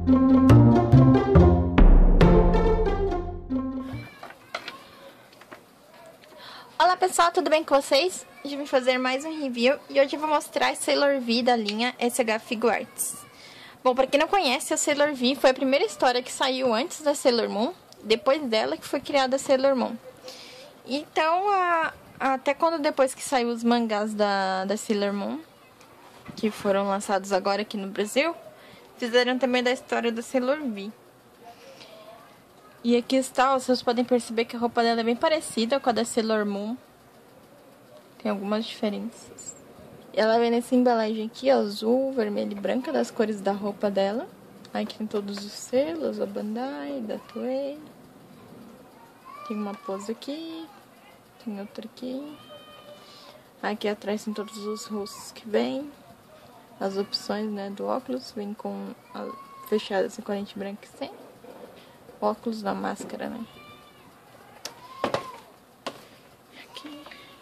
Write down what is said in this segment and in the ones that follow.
Olá pessoal, tudo bem com vocês? Hoje eu vim fazer mais um review e hoje eu vou mostrar a Sailor V da linha SH Figuarts. Bom, para quem não conhece, a Sailor V foi a primeira história que saiu antes da Sailor Moon, depois dela que foi criada a Sailor Moon. Então, até quando depois que saiu os mangás da Sailor Moon, que foram lançados agora aqui no Brasil, fizeram também da história da Sailor V. E aqui está, vocês podem perceber que a roupa dela é bem parecida com a da Sailor Moon. Tem algumas diferenças. Ela vem nessa embalagem aqui, azul, vermelho e branca, das cores da roupa dela. Aqui tem todos os selos, a Bandai, da Toei. Tem uma pose aqui, tem outra aqui. Aqui atrás tem todos os rostos que vem. As opções, né, do óculos, vem com a fechada assim, com a lente branca e sem. Óculos da máscara, né? Aqui.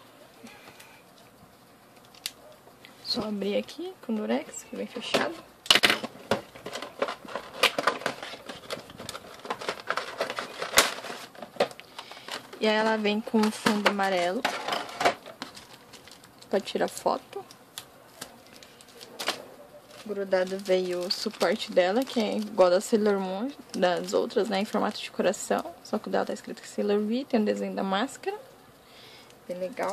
Só abrir aqui com o durex, que vem fechado. E aí ela vem com um fundo amarelo. Pode tirar foto. Grudado veio o suporte dela, que é igual da Sailor Moon, das outras, né, em formato de coração. Só que o dela tá escrito que Sailor V, tem o desenho da máscara. Bem legal.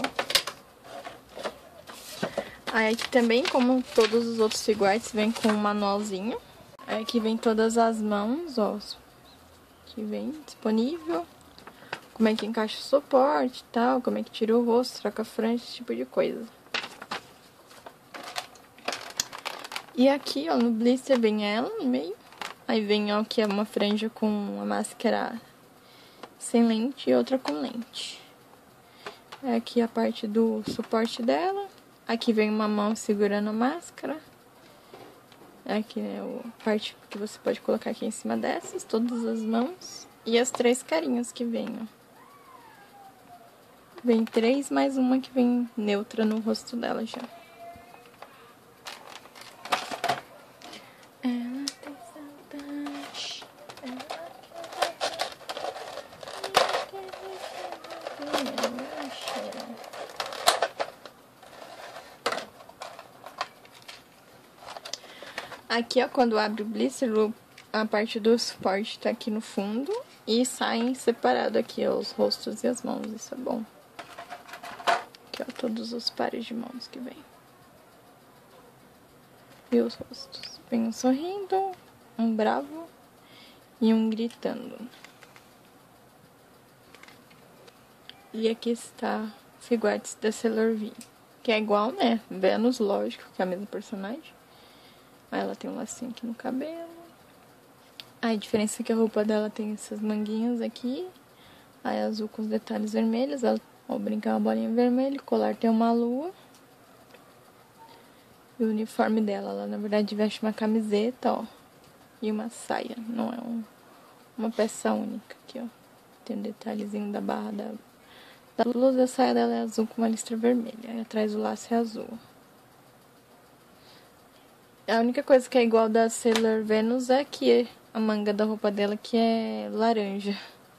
Aí aqui também, como todos os outros figuartes, vem com um manualzinho. Aí aqui vem todas as mãos, ó. Aqui vem disponível. Como é que encaixa o suporte e tal, como é que tira o rosto, troca a franja, esse tipo de coisa. E aqui, ó, no blister vem ela no meio. Aí vem, ó, aqui é uma franja com uma máscara sem lente e outra com lente. Aqui a parte do suporte dela. Aqui vem uma mão segurando a máscara. Aqui é a parte que você pode colocar aqui em cima dessas, todas as mãos. E as 3 carinhas que vem, ó. Vem 3 mais uma que vem neutra no rosto dela já. Aqui, ó, quando abre o blister, a parte do suporte tá aqui no fundo e saem separado aqui, ó, os rostos e as mãos, isso é bom. Aqui, ó, todos os pares de mãos que vem. E os rostos. Vem um sorrindo, um bravo e um gritando. E aqui está Figuarts da Sailor V, que é igual, né, Venus, lógico, que é a mesma personagem. Aí ela tem um lacinho aqui no cabelo. Aí a diferença é que a roupa dela tem essas manguinhas aqui. Aí azul com os detalhes vermelhos. Ela, ó, brincar uma bolinha vermelha. O colar tem uma lua. E o uniforme dela, ela na verdade veste uma camiseta, ó. E uma saia. Não é uma peça única aqui, ó. Tem um detalhezinho da barra da blusa. A saia dela é azul com uma listra vermelha. Aí atrás o laço é azul. A única coisa que é igual da Sailor Venus é que a manga da roupa dela que é laranja.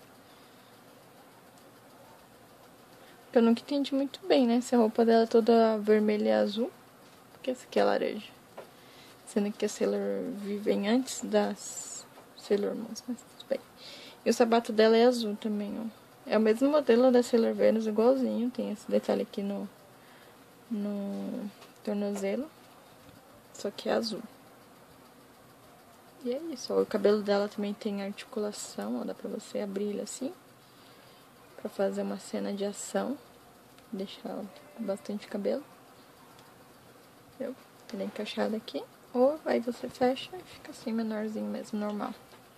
Eu nunca entendi muito bem, né? Se a roupa dela é toda vermelha e azul. Porque essa aqui é laranja. Sendo que a Sailor V vem antes das Sailor Moons, mas tudo bem. E o sapato dela é azul também, ó. É o mesmo modelo da Sailor Venus, igualzinho. Tem esse detalhe aqui no tornozelo. Só que é azul. E é isso, ó. O cabelo dela também tem articulação, ó. Dá pra você abrir ele assim. Pra fazer uma cena de ação. Deixar bastante cabelo. Entendeu? Ele é encaixado aqui. Ou aí você fecha e fica assim, menorzinho mesmo, normal.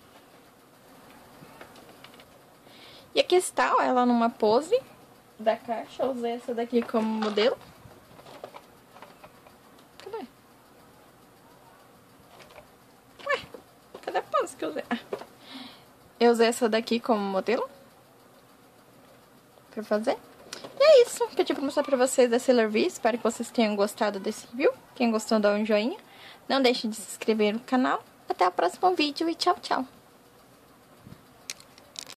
E aqui está, ó, ela numa pose da caixa. Eu usei essa daqui como modelo. Que eu usei. Eu usei essa daqui como modelo pra fazer. E é isso, pedi pra mostrar pra vocês da Sailor V. Espero que vocês tenham gostado desse review. Quem gostou, dá um joinha. Não deixe de se inscrever no canal. Até até o próximo vídeo e tchau, tchau!